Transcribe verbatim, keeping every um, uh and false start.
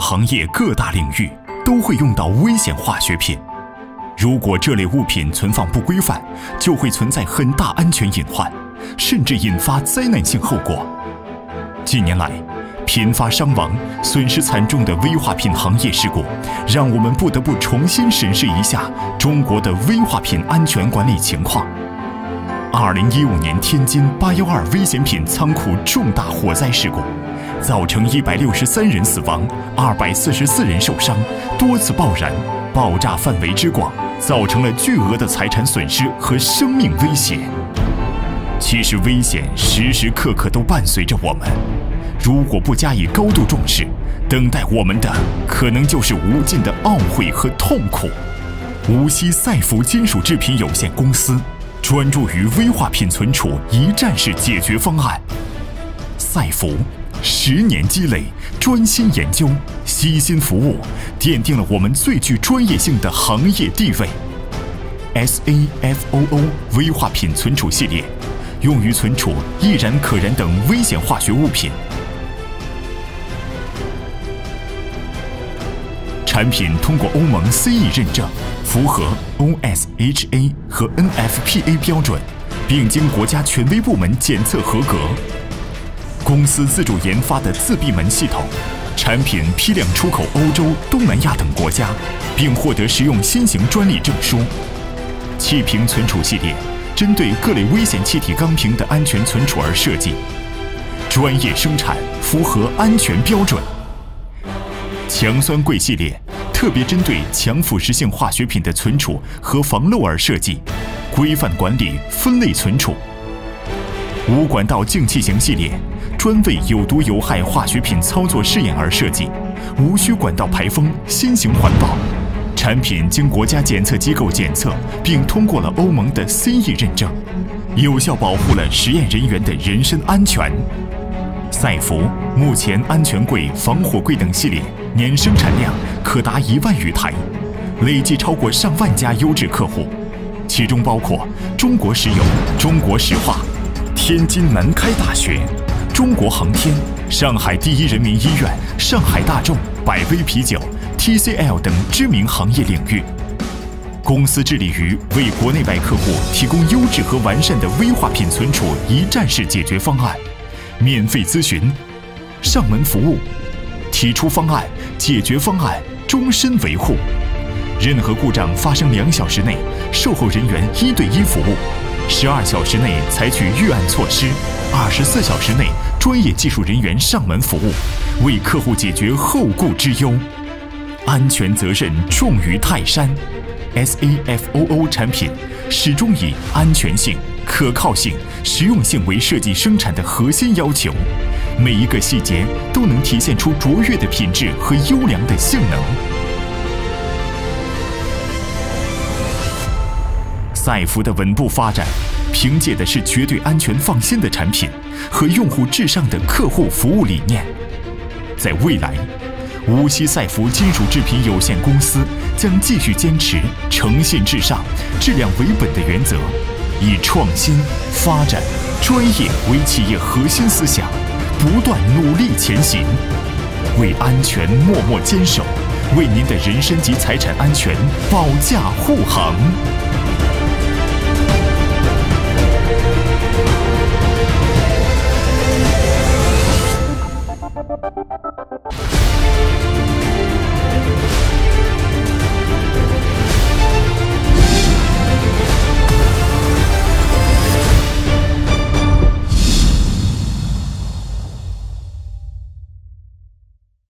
行业各大领域都会用到危险化学品。如果这类物品存放不规范，就会存在很大安全隐患，甚至引发灾难性后果。近年来，频发伤亡、损失惨重的危化品行业事故，让我们不得不重新审视一下中国的危化品安全管理情况。二零一五年天津八幺二危险品仓库重大火灾事故，造成一百六十三人死亡、二百四十四人受伤，多次爆燃，爆炸范围之广，造成了巨额的财产损失和生命威胁。其实危险时时刻刻都伴随着我们，如果不加以高度重视，等待我们的可能就是无尽的懊悔和痛苦。无锡SAFOO金属制品有限公司专注于危化品存储一站式解决方案。SAFOO十年积累，专心研究，悉心服务，奠定了我们最具专业性的行业地位。S A F O O 危化品存储系列，用于存储易燃、可燃等危险化学物品。产品通过欧盟 C E 认证，符合 O S H A 和 N F P A 标准，并经国家权威部门检测合格。公司自主研发的自闭门系统，产品批量出口欧洲、东南亚等国家，并获得实用新型专利证书。气瓶存储系列针对各类危险气体钢瓶的安全存储而设计，专业生产，符合安全标准。强酸柜系列特别针对强腐蚀性化学品的存储和防漏而设计，规范管理、分类存储。无管道净气型系列专为有毒有害化学品操作试验而设计，无需管道排风，新型环保。产品经国家检测机构检测，并通过了欧盟的 C E 认证，有效保护了实验人员的人身安全。SAFOO目前安全柜、防火柜等系列年生产量可达一万余台，累计超过上万家优质客户，其中包括中国石油、中国石化、天津南开大学、中国航天、上海第一人民医院、上海大众、百威啤酒、T C L 等知名行业领域。公司致力于为国内外客户提供优质和完善的危化品存储一站式解决方案，免费咨询，上门服务，提出方案、解决方案，终身维护。任何故障发生两小时内，售后人员一对一服务；十二小时内采取预案措施；二十四小时内专业技术人员上门服务，为客户解决后顾之忧。安全责任重于泰山。S A F O O 产品始终以安全性、可靠性、实用性为设计生产的核心要求，每一个细节都能体现出卓越的品质和优良的性能。SAFOO的稳步发展，凭借的是绝对安全放心的产品和用户至上的客户服务理念。在未来，无锡SAFOO金属制品有限公司将继续坚持诚信至上、质量为本的原则，以创新、发展、专业为企业核心思想，不断努力前行，为安全默默坚守，为您的人身及财产安全保驾护航。